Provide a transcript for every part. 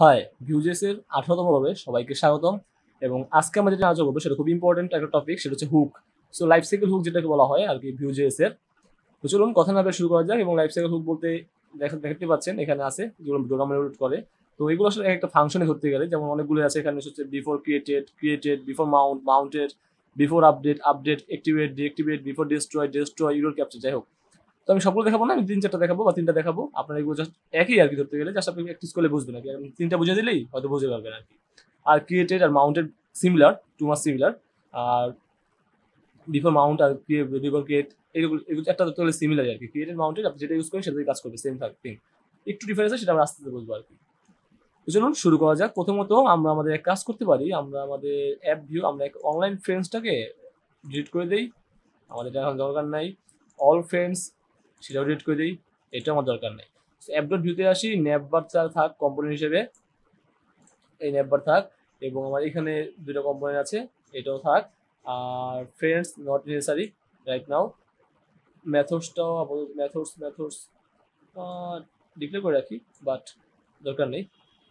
High, ভিউজেস এর 18তম পর্বে সবাইকে স্বাগতম। এবং আজকে আমরা যেটা আলোচনা করবো সেটা খুব ইম্পর্টেন্ট একটা টপিক, সেটা হচ্ছে hook. So life cycle hook যেটাকে বলা হয় আর কি ভিউজেস এর। তো চলুন কথা না বলে শুরু করা যাক। এবং লাইফ সাইকেল হুক বলতে দেখতে পাচ্ছেন এখানে আছে যেগুলো ডোমিনেট করে। তো এগুলো আসলে একটা ফাংশনে ধরতে গেলে যেমন অনেকগুলো আছে। এখানে হচ্ছে before created, created, before mount, mounted, before update, update, activate, deactivate, before destroy, destroy, error capture, যাই হোক। তো আমি সবগুলো দেখাবো না, আমি 3-4টা দেখাবো বা 3টা দেখাবো। আপনারা এগুলো জাস্ট একই আর কি ধরতে গেলে, জাস্ট আপনি প্র্যাকটিস করলে বুঝবেন আর কি। আমি 3টা বুঝে দিলেই হয়তো বুঝে পারবেন আর কি। আর ক্রিয়েটেড আর মাউন্টেড সিমিলার, টু মাস সিমিলার। আর বিফোর মাউন্ট আর বিফোর ক্রিয়েট এগুলো একটা ধরতে গেলে সিমিলার আর কি। ক্রিয়েটেড মাউন্টেড আপনি যেটা ইউজ করেন সেটাই কাজ করবে, সেম থিং। একটু ডিফারেন্স আছে, সেটা আমরা আস্তে আস্তে বুঝবো আর কি। তো চলুন শুরু করা যাক। প্রথমত আমরা আমাদের এক কাজ করতে পারি, আমরা আমাদের অ্যাপ ভিউ, আমরা এক অনলাইন ফ্রেন্ডসটাকে ডিলিট করে দেই। আমাদের এটা এখন দরকার নাই। অল ফ্রেন্ডস সেটাও ডিলিট করে দিই, এটা আমার দরকার নেই। অ্যাপ ডট ভিউতে আসি, নেভবার থাক কম্পোনেন্ট হিসেবে, এই নেভবার থাক। এবং আমার এখানে দুটো কম্পোনেন্ট আছে, এটাও থাক। আর friends not necessary right now. মেথডসটাও আপাতত মেথডস ডিক্লেয়ার করে রাখি, বাট দরকার নেই।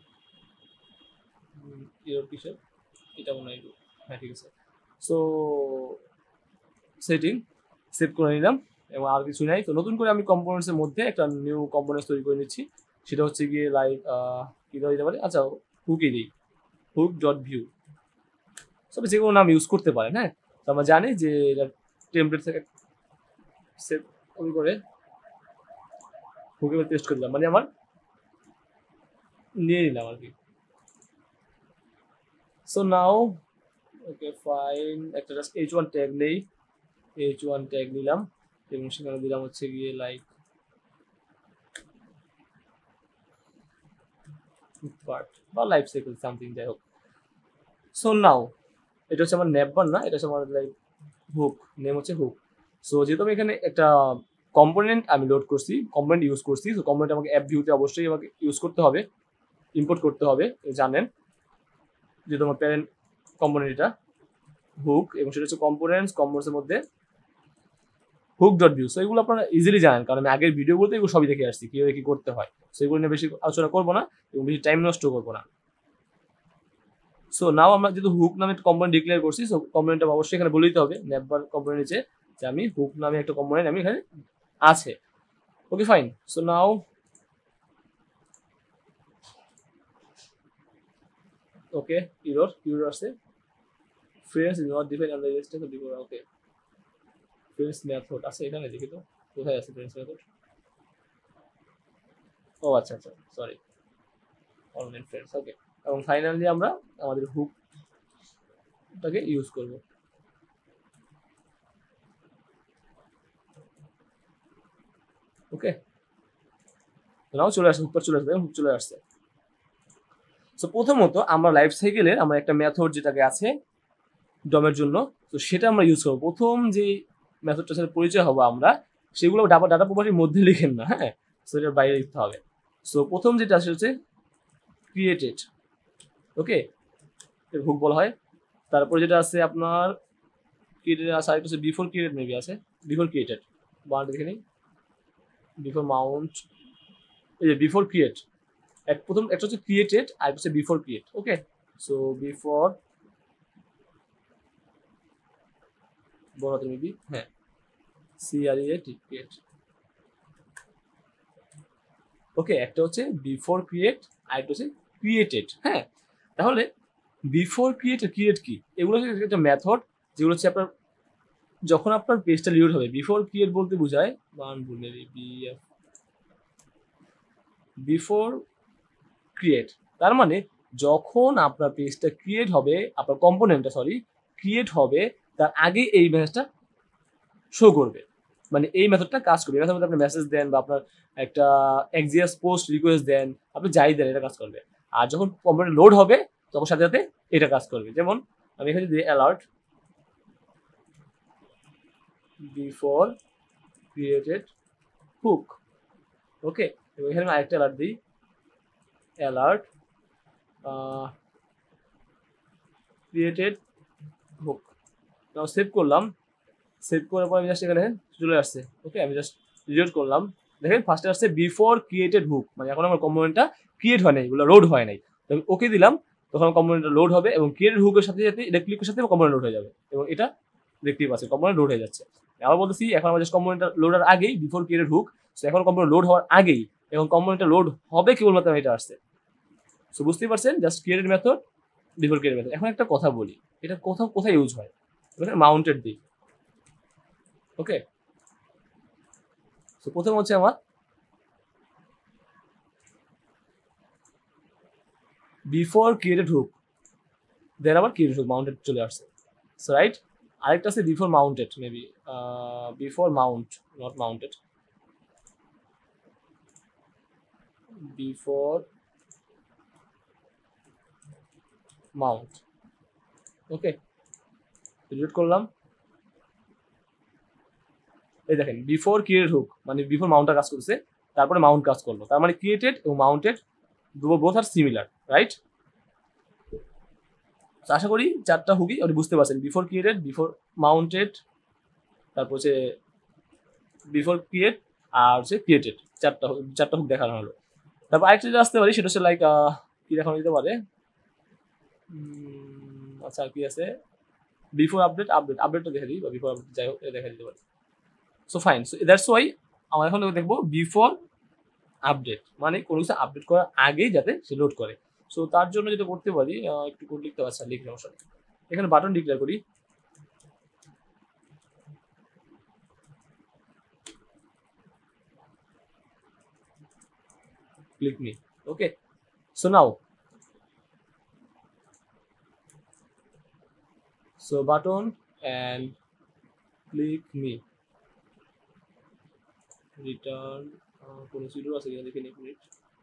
ইউর কিসের এটা মনে হয়, হ্যাঁ ঠিক আছে। সো সেটিং সেভ করে নিলাম এবং আর কিছু নাই। তো নতুন করে আমি কম্পোনেন্টসের মধ্যে একটা নিউ কম্পোনেন্টস তৈরি করে নিচ্ছি। সেটা হচ্ছে গিয়ে লাইক কী দেওয়া যেতে পারে, আচ্ছা হুকই দিই, হুক ডট ভিউ। সব যে কোনো নাম ইউজ করতে পারেন। হ্যাঁ, তো আমরা জানি যে এটা টেমপ্লেট থেকে সেভ করে হুকে পেস্ট করে দিলাম, মানে আমার নিয়ে নিলাম আর কি। সো নাও ওকে ফাইন, একটা জাস্ট h1 ট্যাগ নেই, h1 ট্যাগ নিলাম এবং সেখানে দিলাম হচ্ছে গিয়ে লাইক পার্ট বা লাইফ সাইকেল সামথিং, যাই হোক। সো নাও এটা হচ্ছে আমার নেভবার না, এটা হচ্ছে আমার লাইক হুক, নেম হচ্ছে হুক। সো যেহেতু আমি এখানে একটা কম্পোনেন্ট আমি লোড করছি, কম্পোনেন্ট ইউজ করছি, সো কম্পোনেন্ট আমাকে অ্যাপ ভিউতে অবশ্যই আমাকে ইউজ করতে হবে, ইম্পোর্ট করতে হবে, জানেন যেহেতু আমার প্যারেন্ট কম্পোনেন্ট এটা হুক। এবং সেটা হচ্ছে কম্পোনেন্টসের মধ্যে হুক ডট ভিউ। সো এগুলো আপনারা ইজিলি জানেন, কারণ আমি আগের ভিডিও বলতে এগুলো সবই দেখে আসছি কীভাবে কী করতে হয়। সো এগুলো নিয়ে বেশি আলোচনা করবো না এবং বেশি টাইম নষ্ট করবো না। সো নাও আমরা যেহেতু হুক নামে একটা কম্পোনেন্ট ডিক্লেয়ার করছি, সো কম্পোনেন্টটা অবশ্যই এখানে বলে দিতে হবে নেভবার কম্পোনেন্ট নিচে যে আমি হুক নামে একটা কম্পোনেন্ট আমি এখানে আছে। Okay fine. So now okay error আছে, friends is not defined under registration before. Okay friends method আছে এখানে, দেখি তো কোথায় আছে ফ্রেন্ডস মেথড। ও আচ্ছা আচ্ছা, সরি, অনলাইন ফ্রেন্ডস। ওকে, এবং ফাইনালি আমরা আমাদের হুকটাকে ইউজ করব। ওকে, নাও চলে আসছে, হুক চলে আসছে, হুক চলে আসছে। সো প্রথমত আমরা লাইফ সাইকেলের আমরা একটা মেথড যেটাকে আছে ডমের জন্য, তো সেটা আমরা ইউজ করবো। প্রথম যে মেথডটার সাথে পরিচয় হবো আমরা, সেগুলো ডাটা প্রপার্টির মধ্যে লিখেন না, হ্যাঁ, সো এটার বাইরে লিখতে হবে। সো প্রথম যেটা আছে হচ্ছে ক্রিয়েটেড, ওকে, হুক বলা হয়। তারপরে যেটা আছে আপনার ক্রিয়েটেড আছে, আরেকটা হচ্ছে বিফোর ক্রিয়েটেড, মেবি আছে বিফোর ক্রিয়েটেড, বানানটা দেখে নিই। বিফোর মাউন্ট, এই যে বিফোর ক্রিয়েট, প্রথম একটা হচ্ছে ক্রিয়েটেড আর হচ্ছে before create. Okay, so before বড় হাতের মেবি, হ্যাঁ, ক্রিয়েট। ওকে, একটা হচ্ছে বিফোর ক্রিয়েট আর একটা হচ্ছে ক্রিয়েটেড। হ্যাঁ, তাহলে বিফোর ক্রিয়েট ক্রিয়েট কি, এগুলো হচ্ছে একটা মেথড যেগুলো হচ্ছে আপনার যখন আপনার পেজটা লোড হবে। বিফোর ক্রিয়েট বলতে বোঝায় বিফোর ক্রিয়েট, তার মানে যখন আপনার পেজটা ক্রিয়েট হবে, আপনার কম্পোনেন্টটা ক্রিয়েট হবে, তার আগে এই মেসেজটা শো করবে, মানে এই মেথডটা কাজ করবে। এই মেথডে আপনি মেসেজ দেন বা আপনার একটা এক্সিএস পোস্ট রিকোয়েস্ট দেন, আপনি যাই দেন এটা কাজ করবে। আর যখন কম্পোনেন্ট লোড হবে তখন সাথে সাথে এটা কাজ করবে। যেমন আমি এখানে দিই alert before created hook. Okay, এবং এখানে আমি আরেকটা অ্যালার্ট দিই, alert created hook. Now save করলাম, সেভ করার পর আমি জাস্ট এখানে চলে আসছে। ওকে, আমি জাস্ট রিলোড করলাম, দেখেন ফার্স্টে আসছে বিফোর ক্রিয়েটেড হুক, মানে এখন আমার কম্পোনেন্টটা ক্রিয়েট হয় নাই, এগুলো লোড হয় নাই। আমি ওকে দিলাম, তখন কম্পোনেন্টটা লোড হবে এবং ক্রিয়েটেড হুকের সাথে সাথে এটা ক্লিকের সাথে কম্পোনেন্ট লোড হয়ে যাবে এবং এটা দেখতেই পাচ্ছেন কম্পোনেন্ট লোড হয়ে যাচ্ছে। আবার বলতেছি এখন আমার জাস্ট কম্পোনেন্টটা লোডার আগেই বিফোর ক্রিয়েটেড হুক, সো এখন কম্পোনেন্ট লোড হওয়ার আগেই এবং কম্পোনেন্টটা লোড হবে কেবলমাত্র এটা আসছে। সো বুঝতেই পারছেন just created method before created method. এখন একটা কথা বলি, এটা কোথায় ইউজ হয়, মাউন্টেড দিই। ওকে, সো প্রথম হচ্ছে আমার বিফোর ক্রিয়েটেড হুক, দেন আবার ক্রিয়েটেড হুক মাউন্টেড চলে আসছে, সো রাইট। আরেকটা আছে before mounted, maybe before mount, not mounted, before mount. Okay, read করলাম, এই দেখেন বিফোর ক্রিয়েটেড হুক মানে বিফোর মাউন্টটা কাজ করছে, তারপরে মাউন্ট কাজ করলো, তার মানে ক্রিয়েটেড এবং মাউন্টেড বোথ আর সিমিলার, রাইট। আশা করি চারটা হুকই আপনি বুঝতে পারছেন, বিফোর ক্রিয়েটেড, বিফোর মাউন্টেড, তারপর হচ্ছে বিফোর ক্রিয়েট আর হচ্ছে ক্রিয়েটেড, চারটা হুক দেখানো হলো। তারপর আরেকটা যেটা আসতে পারি সেটা হচ্ছে লাইক কি দেখানো যেতে পারে, আচ্ছা কি আছে, বিফোর আপডেটটা দেখা দিই, বা বিফোর আপডেট যাই হোক দেখা দিতে পারে। So fine, so that's why আমরা এখন দেখবো বিফোর আপডেট মানে কোনো কিছু আপডেট করার আগেই যাতে সে লোড করে। সো তার জন্য যেটা করতে পারি, একটু কোড লিখতে পারছি, লিখে সমস্যা নেই। এখানে বাটন ডিক্লেয়ার করি, click me. Okay, so now button and click me, return কোনো সুইডো আছে কিনা দেখে নিই মিনিট।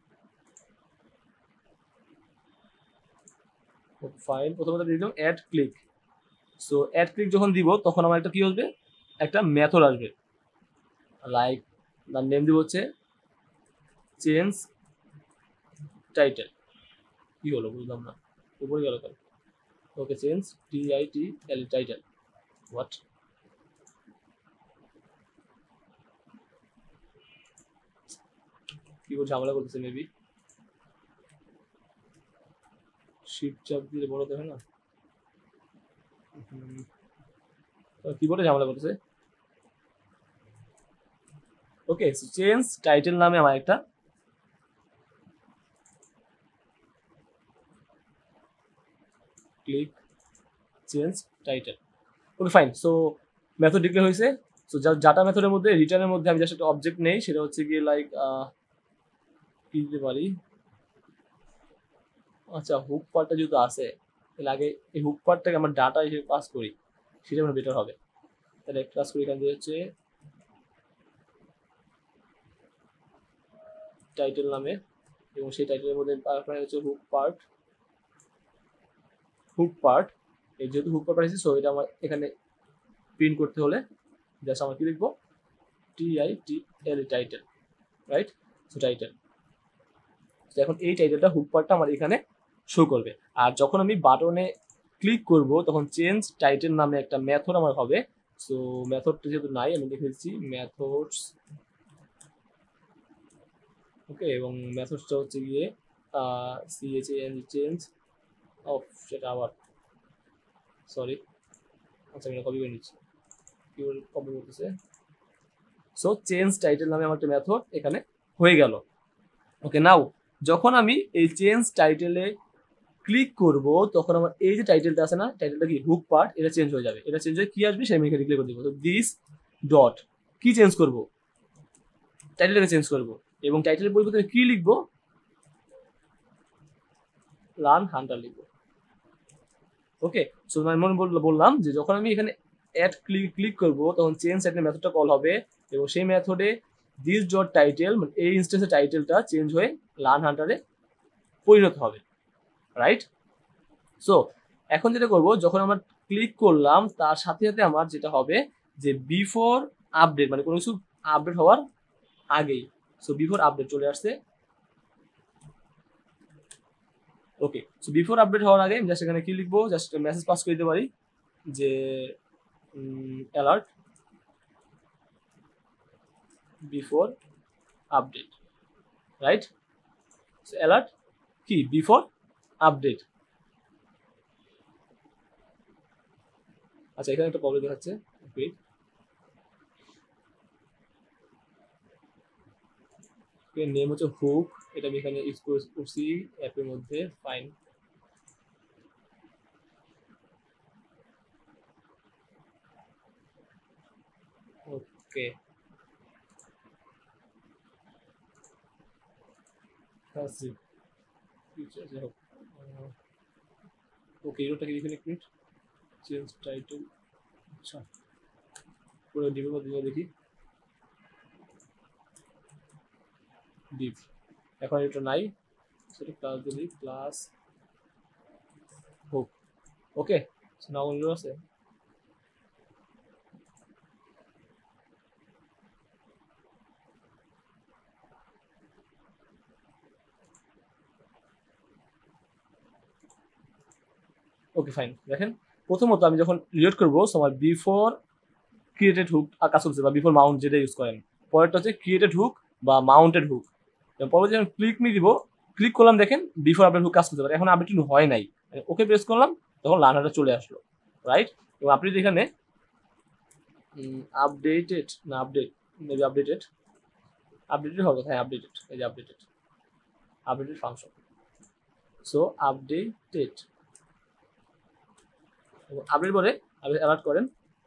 ফাইল প্রথমত দিয়ে দিলাম add click. So add click যখন দিব তখন আমার একটা কি আসবে, একটা মেথড আসবে, লাইক তার নেম দিব হচ্ছে চেঞ্জ টাইটেল। কি হলো বুঝলাম না, উপরে গেল কেন? Okay, change TITL title. What, keyboard ঝামেলা করতেছে, মেবি শিফট চাপ দিলে বড় হয় না, কিবোর্ডে ঝামেলা করতেছে। ওকে, চেঞ্জ টাইটেল নামে আমার একটা click change title. Okay fine, so method declare হয়েছে। সো ডাটা মেথডের মধ্যে রিটার্নের মধ্যে আমি জাস্ট একটা অবজেক্ট নেই, সেটা হচ্ছে গিয়ে লাইক কি দিতে পারি, আচ্ছা হুক পার্টটা যেহেতু আছে তাহলে আগে এই হুক পার্টটাকে আমার ডাটা হিসেবে পাস করি, সেটা আমার বেটার হবে। তাহলে একটা কাজ করি, এখান দিয়ে হচ্ছে টাইটেল নামে এবং সেই টাইটেলের মধ্যে হচ্ছে হুক পার্ট। এই যেহেতু হুক পার্ট পাইছি, সো এটা আমার এখানে প্রিন্ট করতে হলে জাস্ট আমার কি লিখবো, TITL title, right. So title, এখন এই টাইটেলটা হুক পার্টটা আমার এখানে শো করবে। আর যখন আমি বাটনে ক্লিক করব তখন চেঞ্জ টাইটেল নামে একটা মেথড আমার হবে। সো মেথডটা যেহেতু নাই আমি লিখে দিচ্ছি মেথডস। ওকে, এবং মেথডসটা হচ্ছে গিয়ে চেঞ্জ অফ, সেটা আবার সরি, আচ্ছা আমি কপি করে নিচ্ছি, কি কপি করতেছে। সো চেঞ্জ টাইটেল নামে আমার একটা মেথড এখানে হয়ে গেল। ওকে, নাও যখন আমি এই চেঞ্জ টাইটেলে ক্লিক করব তখন আমার এই যে টাইটেলটা আছে না, টাইটেলটা কি হুক পার্ট, এটা চেঞ্জ হয়ে যাবে। এটা চেঞ্জ হয়ে কি আসবে সেটা আমি এখানে ক্লিক করে দিব। তো দিস ডট কি চেঞ্জ করব, টাইটেলটাকে চেঞ্জ করব এবং টাইটেলের পরিবর্তে কি লিখবো, লার্ন হান্টার লিখবো। ওকে, সো আমি মনে বললাম যে যখন আমি এখানে অ্যাড ক্লিক করব তখন চেঞ্জ টাইটেল মেথডটা কল হবে এবং সেই মেথডে দিস ডট টাইটেল মানে এই ইনস্ট্যান্সের টাইটেলটা চেঞ্জ হয়ে লার্ন হান্টারে পরিণত হবে, রাইট। সো এখন যেটা করব, যখন আমরা ক্লিক করলাম তার সাথে সাথে আমার যেটা হবে যে বিফোর আপডেট মানে কোনো কিছু আপডেট হওয়ার আগেই, সো বিফোর আপডেট চলে আসছে। ওকে, সো বিফোর আপডেট হওয়ার আগে আমি জাস্ট এখানে কি লিখবো, জাস্ট মেসেজ পাস করে দিতে পারি যে alert before update, right. So alert কি বিফোর আপডেট। আচ্ছা, এখানে একটা প্রবলেম দেখাচ্ছে। নেম হচ্ছে হুক, এটা আমি এখানে ইউজ করছি অ্যাপের মধ্যে। ফাইন। ওকে, ওকে, এরোটা কি এখানে ক্রিয়েট চেঞ্জ টাইটেল। আচ্ছা, পুরো ডিপের মধ্যে দেখি ডিপ। এখন এটা নাই, সেটা ক্লাস দিলি ক্লাস হুক। ওকে, নাও আছে। Okay fine. দেখেন, প্রথমত আমি যখন রিলোড করবো সময় বিফোর ক্রিয়েটেড হুক কাজ করছে, বা বিফোর মাউন্ট যেটা ইউজ করেন। পরেরটা হচ্ছে ক্রিয়েটেড হুক বা মাউন্টেড হুক। পরে যখন ক্লিক মি দিব, ক্লিক করলাম, দেখেন বিফোর আপডেট হুক কাজ করতে পারে। এখন আপডেট হয় নাই, ওকে প্রেস করলাম, তখন লার্নারটা চলে আসলো, রাইট। এবং আপনি এখানে আপডেটেড না আপডেট, মেবি আপডেটেড হবে, হ্যাঁ আপডেটেড, এই যে updated function. So updated, update পরে আপনি অ্যালার্ট করেন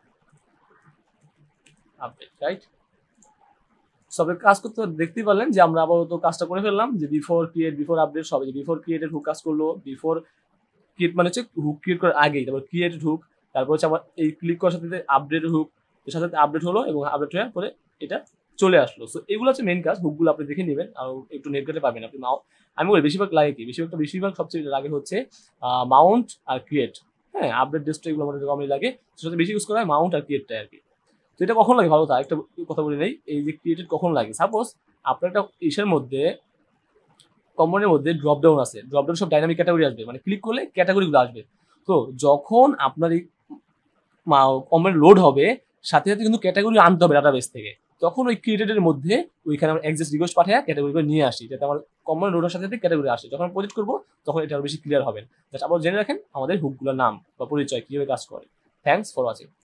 আপডেট, রাইট। সবে কাজ করতে দেখতেই পারলেন যে আমরা আপাতত কাজটা করে ফেললাম, যে বিফোর ক্রিয়েট বিফোর আপডেট সবে, যে বিফোর ক্রিয়েটেড হুক কাজ করলো, বিফোর ক্রিয়েট মানে হচ্ছে হুক ক্রিয়েট করার আগেই, তারপর ক্রিয়েটেড হুক, তারপর হচ্ছে আমার এই ক্লিক করার সাথে আপডেট হুক, এর সাথে আপডেট হলো এবং আপডেট হওয়ার পরে এটা চলে আসলো। সো এগুলো হচ্ছে মেন কাজ। হুকগুলো আপনি দেখে নেবেন, আর একটু নেট ঘাটে পাবেন আপনি। আমি বলি বেশিরভাগ লাগে কি, বেশিরভাগ সবচেয়ে লাগে হচ্ছে মাউন্ট আর ক্রিয়েট। হ্যাঁ, আপডেট ডিসপ্লে এগুলো আমাদের কমই লাগে, সেটাতে বেশি ইউজ করা হয় মাউন্ট আর ক্রিয়েটটা আর কি। তো এটা কখন লাগে ভালো, তা একটা কথা বলে নেই। এই যে ক্রিয়েটেড কখন লাগে, সাপোজ আপনার একটা ইসের মধ্যে, কম্পোনেন্টের মধ্যে ড্রপ ডাউন আছে, ড্রপ ডাউন সব ডাইনামিক ক্যাটাগরি আসবে, মানে ক্লিক করলে ক্যাটাগরিগুলো আসবে। তো যখন আপনার এই কম্পোনেন্ট লোড হবে, সাথে সাথে কিন্তু ক্যাটাগরি আনতে হবে ডাটাবেস থেকে। তখন ওই ক্রিয়েটেডের মধ্যে ওইখানে আমরা এক্সেস রিকোয়েস্ট পাঠিয়ে ক্যাটাগরিগুলো নিয়ে আসি, যাতে আমার কম্পোনেন্ট লোডের সাথে সাথে ক্যাটাগরি আসে। যখন প্রজেক্ট করবো তখন এটা আরো বেশি ক্লিয়ার হবেন। জাস্ট আপনারা জেনে রাখেন আমাদের হুকগুলোর নাম বা পরিচয়, কিভাবে কাজ করে। Thanks for watching.